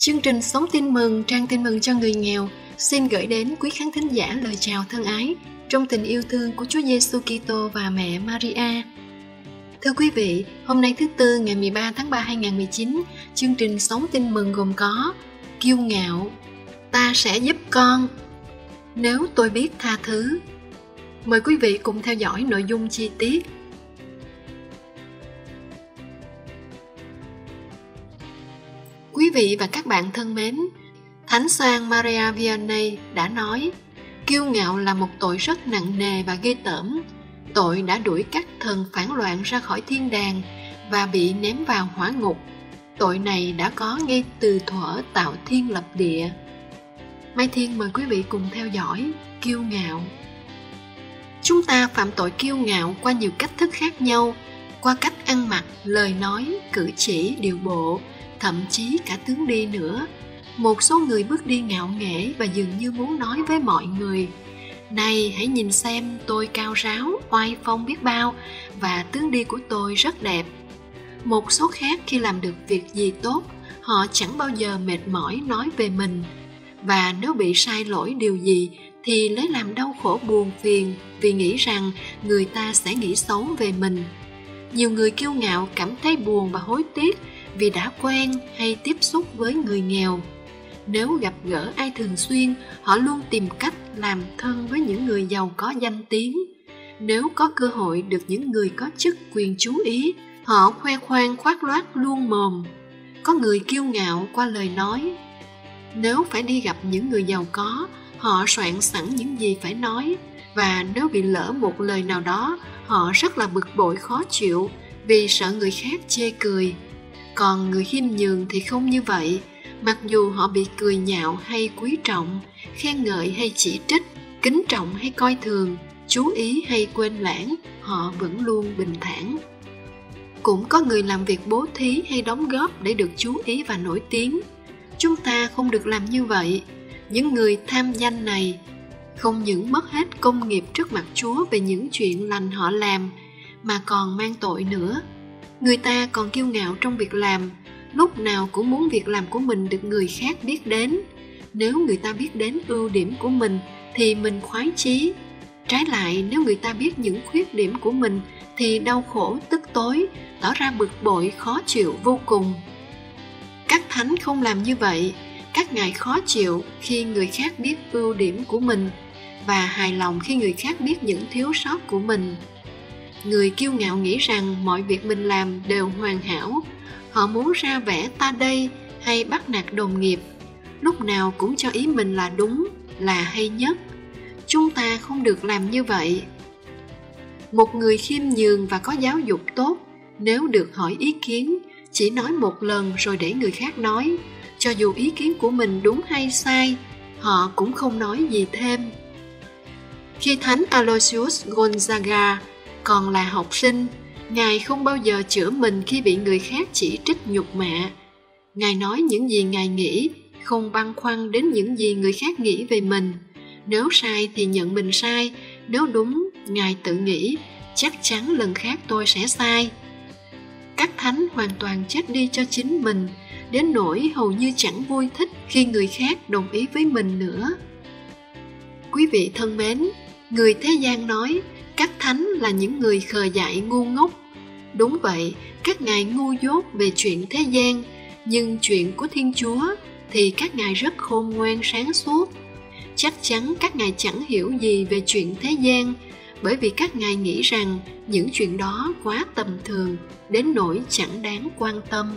Chương trình Sống Tin Mừng, trang tin mừng cho người nghèo, xin gửi đến quý khán thính giả lời chào thân ái trong tình yêu thương của Chúa Giêsu Kitô và mẹ Maria. Thưa quý vị, hôm nay thứ Tư ngày 13 tháng 3 2019, chương trình Sống Tin Mừng gồm có Kiêu ngạo, ta sẽ giúp con, nếu tôi biết tha thứ. Mời quý vị cùng theo dõi nội dung chi tiết. Quý vị và các bạn thân mến, Thánh Gioan Maria Vianney đã nói, kiêu ngạo là một tội rất nặng nề và ghê tởm. Tội đã đuổi các thần phản loạn ra khỏi thiên đàng và bị ném vào hỏa ngục. Tội này đã có ngay từ thuở tạo thiên lập địa. Mai Thiên mời quý vị cùng theo dõi kiêu ngạo. Chúng ta phạm tội kiêu ngạo qua nhiều cách thức khác nhau, qua cách ăn mặc, lời nói, cử chỉ, điệu bộ, thậm chí cả tướng đi nữa. Một số người bước đi ngạo nghễ và dường như muốn nói với mọi người, này hãy nhìn xem tôi cao ráo, oai phong biết bao và tướng đi của tôi rất đẹp. Một số khác khi làm được việc gì tốt, họ chẳng bao giờ mệt mỏi nói về mình. Và nếu bị sai lỗi điều gì thì lấy làm đau khổ buồn phiền vì nghĩ rằng người ta sẽ nghĩ xấu về mình. Nhiều người kiêu ngạo cảm thấy buồn và hối tiếc vì đã quen hay tiếp xúc với người nghèo. Nếu gặp gỡ ai thường xuyên, họ luôn tìm cách làm thân với những người giàu có danh tiếng. Nếu có cơ hội được những người có chức quyền chú ý, họ khoe khoang khoác loác luôn mồm. Có người kiêu ngạo qua lời nói. Nếu phải đi gặp những người giàu có, họ soạn sẵn những gì phải nói. Và nếu bị lỡ một lời nào đó, họ rất là bực bội khó chịu vì sợ người khác chê cười. Còn người khiêm nhường thì không như vậy. Mặc dù họ bị cười nhạo hay quý trọng, khen ngợi hay chỉ trích, kính trọng hay coi thường, chú ý hay quên lãng, họ vẫn luôn bình thản. Cũng có người làm việc bố thí hay đóng góp để được chú ý và nổi tiếng. Chúng ta không được làm như vậy. Những người tham danh này không những mất hết công nghiệp trước mặt Chúa về những chuyện lành họ làm, mà còn mang tội nữa. Người ta còn kiêu ngạo trong việc làm, lúc nào cũng muốn việc làm của mình được người khác biết đến. Nếu người ta biết đến ưu điểm của mình thì mình khoái chí. Trái lại, nếu người ta biết những khuyết điểm của mình thì đau khổ tức tối, tỏ ra bực bội khó chịu vô cùng. Các thánh không làm như vậy. Các ngài khó chịu khi người khác biết ưu điểm của mình và hài lòng khi người khác biết những thiếu sót của mình. Người kiêu ngạo nghĩ rằng mọi việc mình làm đều hoàn hảo. Họ muốn ra vẻ ta đây hay bắt nạt đồng nghiệp. Lúc nào cũng cho ý mình là đúng, là hay nhất. Chúng ta không được làm như vậy. Một người khiêm nhường và có giáo dục tốt, nếu được hỏi ý kiến, chỉ nói một lần rồi để người khác nói. Cho dù ý kiến của mình đúng hay sai, họ cũng không nói gì thêm. Khi Thánh Aloysius Gonzaga còn là học sinh, Ngài không bao giờ chữa mình khi bị người khác chỉ trích nhục mạ. Ngài nói những gì Ngài nghĩ, không băn khoăn đến những gì người khác nghĩ về mình. Nếu sai thì nhận mình sai, nếu đúng, Ngài tự nghĩ, chắc chắn lần khác tôi sẽ sai. Các thánh hoàn toàn chết đi cho chính mình, đến nỗi hầu như chẳng vui thích khi người khác đồng ý với mình nữa. Quý vị thân mến, người thế gian nói các thánh là những người khờ dại ngu ngốc. Đúng vậy, các ngài ngu dốt về chuyện thế gian, nhưng chuyện của Thiên Chúa thì các ngài rất khôn ngoan sáng suốt. Chắc chắn các ngài chẳng hiểu gì về chuyện thế gian, bởi vì các ngài nghĩ rằng những chuyện đó quá tầm thường, đến nỗi chẳng đáng quan tâm.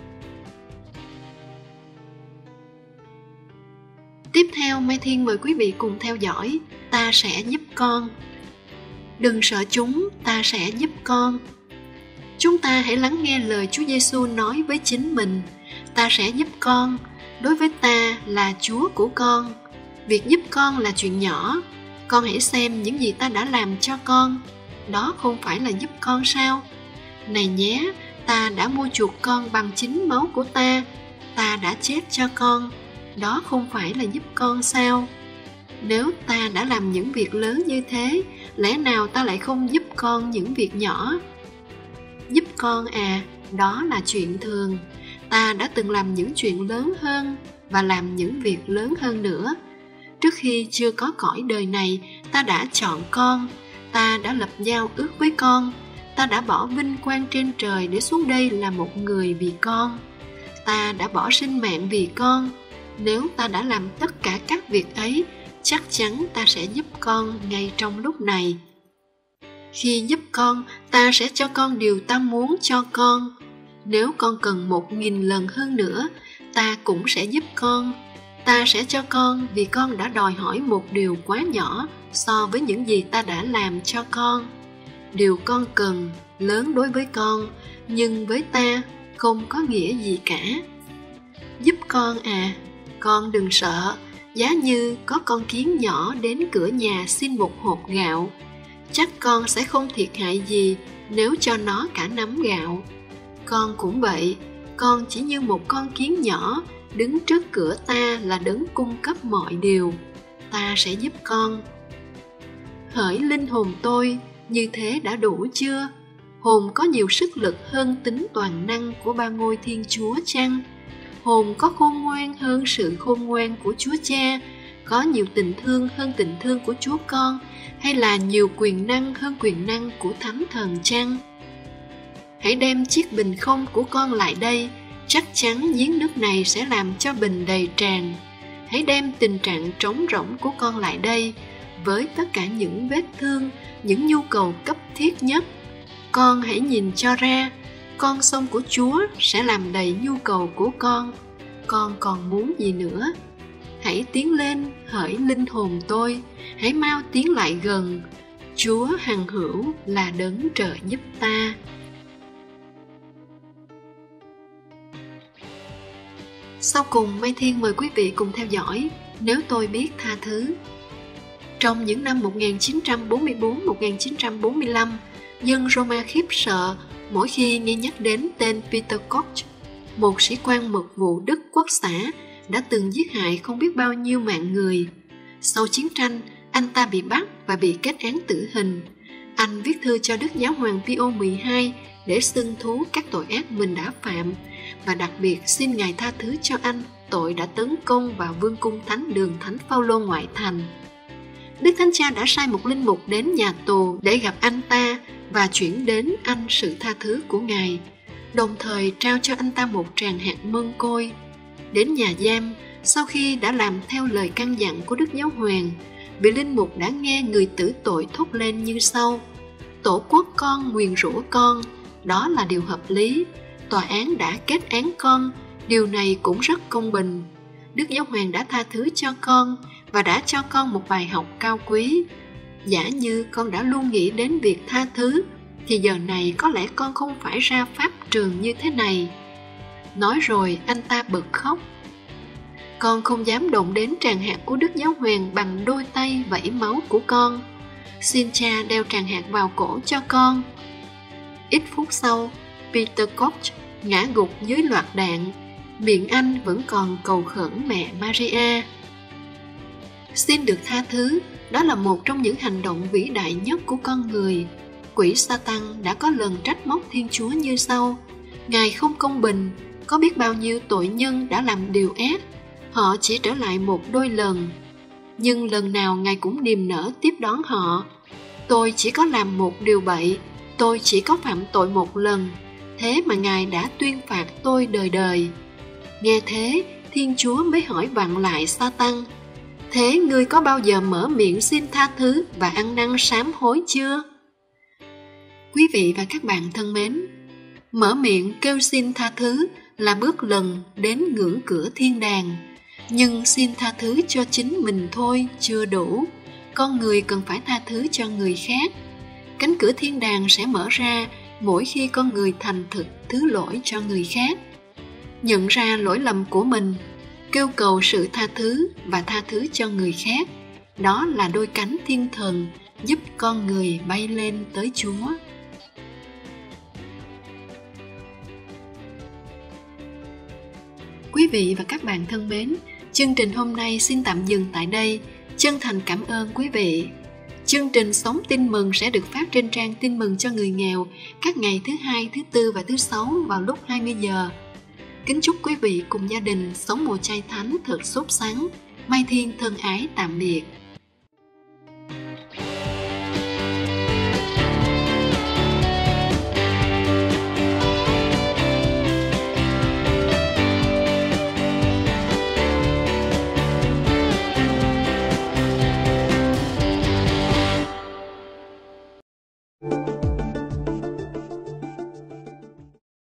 Tiếp theo, Mai Thiên mời quý vị cùng theo dõi Ta sẽ giúp con. Đừng sợ chúng, ta sẽ giúp con. Chúng ta hãy lắng nghe lời Chúa Giêsu nói với chính mình. Ta sẽ giúp con, đối với ta là Chúa của con. Việc giúp con là chuyện nhỏ. Con hãy xem những gì ta đã làm cho con. Đó không phải là giúp con sao? Này nhé, ta đã mua chuộc con bằng chính máu của ta. Ta đã chết cho con. Đó không phải là giúp con sao? Nếu ta đã làm những việc lớn như thế, lẽ nào ta lại không giúp con những việc nhỏ? Giúp con à, đó là chuyện thường. Ta đã từng làm những chuyện lớn hơn và làm những việc lớn hơn nữa. Trước khi chưa có cõi đời này, ta đã chọn con, ta đã lập giao ước với con, ta đã bỏ vinh quang trên trời để xuống đây là một người vì con. Ta đã bỏ sinh mạng vì con. Nếu ta đã làm tất cả các việc ấy, chắc chắn ta sẽ giúp con ngay trong lúc này. Khi giúp con, ta sẽ cho con điều ta muốn cho con. Nếu con cần 1000 lần hơn nữa, ta cũng sẽ giúp con. Ta sẽ cho con vì con đã đòi hỏi một điều quá nhỏ so với những gì ta đã làm cho con. Điều con cần lớn đối với con, nhưng với ta không có nghĩa gì cả. Giúp con à, con đừng sợ. Giá như có con kiến nhỏ đến cửa nhà xin một hộp gạo, chắc con sẽ không thiệt hại gì nếu cho nó cả nắm gạo. Con cũng vậy, con chỉ như một con kiến nhỏ đứng trước cửa ta là đấng cung cấp mọi điều. Ta sẽ giúp con. Hỡi linh hồn tôi, như thế đã đủ chưa? Hồn có nhiều sức lực hơn tính toàn năng của ba ngôi Thiên Chúa chăng? Hồn có khôn ngoan hơn sự khôn ngoan của Chúa Cha, có nhiều tình thương hơn tình thương của Chúa Con, hay là nhiều quyền năng hơn quyền năng của Thánh Thần chăng? Hãy đem chiếc bình không của con lại đây, chắc chắn giếng nước này sẽ làm cho bình đầy tràn. Hãy đem tình trạng trống rỗng của con lại đây, với tất cả những vết thương, những nhu cầu cấp thiết nhất. Con hãy nhìn cho ra, con sông của Chúa sẽ làm đầy nhu cầu của con. Con còn muốn gì nữa? Hãy tiến lên, hỡi linh hồn tôi, hãy mau tiến lại gần. Chúa hằng hữu là đấng trợ giúp ta. Sau cùng, Mai Thiên mời quý vị cùng theo dõi Nếu tôi biết tha thứ. Trong những năm 1944-1945, dân Roma khiếp sợ mỗi khi nghe nhắc đến tên Peter Koch, một sĩ quan mật vụ Đức Quốc xã đã từng giết hại không biết bao nhiêu mạng người. Sau chiến tranh, anh ta bị bắt và bị kết án tử hình. Anh viết thư cho Đức Giáo hoàng Pio XII để xưng thú các tội ác mình đã phạm, và đặc biệt xin Ngài tha thứ cho anh tội đã tấn công vào vương cung thánh đường Thánh Phaolô ngoại thành. Đức Thánh Cha đã sai một linh mục đến nhà tù để gặp anh ta và chuyển đến anh sự tha thứ của Ngài, đồng thời trao cho anh ta một tràng hạt mân côi. Đến nhà giam, sau khi đã làm theo lời căn dặn của Đức Giáo hoàng, vị linh mục đã nghe người tử tội thốt lên như sau: Tổ quốc con nguyền rủa con, đó là điều hợp lý. Tòa án đã kết án con, điều này cũng rất công bình. Đức Giáo hoàng đã tha thứ cho con và đã cho con một bài học cao quý. Giả như con đã luôn nghĩ đến việc tha thứ, thì giờ này có lẽ con không phải ra pháp trường như thế này. Nói rồi anh ta bật khóc. Con không dám động đến tràng hạt của Đức Giáo hoàng bằng đôi tay vẩy máu của con. Xin cha đeo tràng hạt vào cổ cho con. Ít phút sau, Peter Koch ngã gục dưới loạt đạn. Miệng anh vẫn còn cầu khẩn mẹ Maria. Xin được tha thứ, đó là một trong những hành động vĩ đại nhất của con người. Quỷ Satan đã có lần trách móc Thiên Chúa như sau: Ngài không công bình, có biết bao nhiêu tội nhân đã làm điều ác, họ chỉ trở lại một đôi lần. Nhưng lần nào Ngài cũng niềm nở tiếp đón họ. Tôi chỉ có làm một điều bậy, tôi chỉ có phạm tội một lần, thế mà Ngài đã tuyên phạt tôi đời đời. Nghe thế, Thiên Chúa mới hỏi vặn lại Satan: Thế ngươi có bao giờ mở miệng xin tha thứ và ăn năn sám hối chưa? Quý vị và các bạn thân mến, mở miệng kêu xin tha thứ là bước lần đến ngưỡng cửa thiên đàng. Nhưng xin tha thứ cho chính mình thôi chưa đủ. Con người cần phải tha thứ cho người khác. Cánh cửa thiên đàng sẽ mở ra mỗi khi con người thành thực thứ lỗi cho người khác. Nhận ra lỗi lầm của mình, kêu cầu sự tha thứ và tha thứ cho người khác, đó là đôi cánh thiên thần giúp con người bay lên tới Chúa. Quý vị và các bạn thân mến, chương trình hôm nay xin tạm dừng tại đây. Chân thành cảm ơn quý vị. Chương trình Sống Tin Mừng sẽ được phát trên trang Tin Mừng cho người nghèo các ngày thứ Hai, thứ Tư và thứ Sáu vào lúc 20 giờ. Kính chúc quý vị cùng gia đình sống mùa chay thánh thật sốt sắng. Mai Thiên thân ái tạm biệt.